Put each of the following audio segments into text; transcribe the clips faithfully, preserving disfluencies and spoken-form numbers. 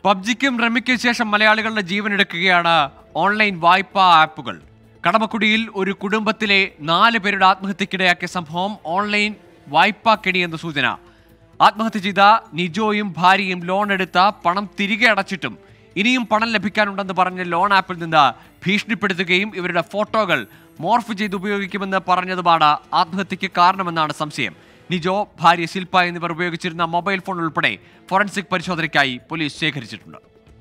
പബ്ജിക്കും റമ്മിക്കും ശേഷം മലയാളികളുടെ ജീവനെടുക്കുകയാണ് ഓൺലൈൻ വായ്പാ ആപ്പുകൾ. കടമക്കുടിയിൽ ഒരു കുടുംബത്തിലെ നാല് പേരുടെ ആത്മഹത്യക്കിടയാക്കിയ സംഭവം ഓൺലൈൻ വായ്പാ കെണിയെന്ന് സൂചന. ആത്മഹത്യ ചെയ്ത നിജോയും ഭാര്യയും ലോൺ എടുത്ത പണം തിരികെ അടച്ചിട്ടും ഇനിയും പണം ലഭിക്കാനുണ്ടെന്ന് പറഞ്ഞ് ലോൺ ആപ്പിൽ നിന്ന് ഭീഷണിപ്പെടുത്തുകയും ഇവരുടെ ഫോട്ടോകൾ മോർഫ് ചെയ്ത് ഉപയോഗിക്കുമെന്ന് പറഞ്ഞതുമാണ് ആത്മഹത്യക്ക് കാരണമെന്നാണ് സംശയം. നിജോ, ഭാര്യ ശില്പ എന്നിവർ ഉപയോഗിച്ചിരുന്ന മൊബൈൽ ഫോൺ ഉൾപ്പെടെ ഫോറൻസിക് പരിശോധനയ്ക്കായി പോലീസ് ശേഖരിച്ചിട്ടുണ്ട്.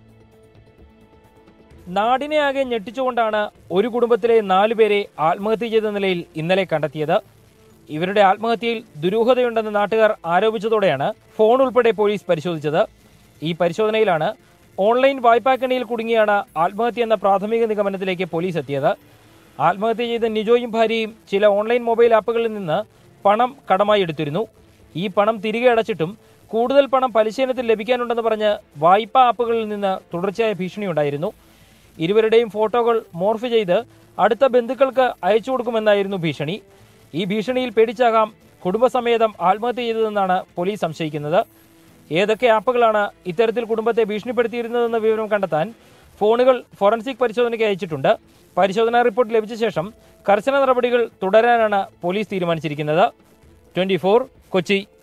നാടിനെ ആകെ ഞെട്ടിച്ചുകൊണ്ടാണ് ഒരു കുടുംബത്തിലെ നാലുപേരെ ആത്മഹത്യ ചെയ്ത നിലയിൽ ഇന്നലെ കണ്ടെത്തിയത്. ഇവരുടെ ആത്മഹത്യയിൽ ദുരൂഹതയുണ്ടെന്ന് നാട്ടുകാർ ആരോപിച്ചതോടെയാണ് ഫോൺ ഉൾപ്പെടെ പോലീസ് പരിശോധിച്ചത്. ഈ പരിശോധനയിലാണ് ഓൺലൈൻ വായ്പാക്കണിയിൽ കുടുങ്ങിയാണ് ആത്മഹത്യ എന്ന പ്രാഥമിക നിഗമനത്തിലേക്ക് പോലീസ് എത്തിയത്. ആത്മഹത്യ ചെയ്ത നിജോയും ഭാര്യയും ചില ഓൺലൈൻ മൊബൈൽ ആപ്പുകളിൽ നിന്ന് പണം കടമായി എടുത്തിരുന്നു. ഈ പണം തിരികെ അടച്ചിട്ടും കൂടുതൽ പണം പലിശയിനത്തിൽ ലഭിക്കാനുണ്ടെന്ന് പറഞ്ഞ് വായ്പാ ആപ്പുകളിൽ നിന്ന് തുടർച്ചയായ ഭീഷണിയുണ്ടായിരുന്നു. ഇരുവരുടെയും ഫോട്ടോകൾ മോർഫ് ചെയ്ത് അടുത്ത ബന്ധുക്കൾക്ക് അയച്ചു കൊടുക്കുമെന്നായിരുന്നു ഭീഷണി. ഈ ഭീഷണിയിൽ പേടിച്ചാകാം കുടുംബസമേതം ആത്മഹത്യ ചെയ്തതെന്നാണ് പോലീസ് സംശയിക്കുന്നത്. ഏതൊക്കെ ആപ്പുകളാണ് ഇത്തരത്തിൽ കുടുംബത്തെ ഭീഷണിപ്പെടുത്തിയിരുന്നതെന്ന വിവരം കണ്ടെത്താൻ ഫോണുകൾ ഫോറൻസിക് പരിശോധനയ്ക്ക് അയച്ചിട്ടുണ്ട്. പരിശോധനാ റിപ്പോർട്ട് ലഭിച്ച ശേഷം കർശന നടപടികൾ തുടരാനാണ് പോലീസ് തീരുമാനിച്ചിരിക്കുന്നത്. Twenty four Kochi.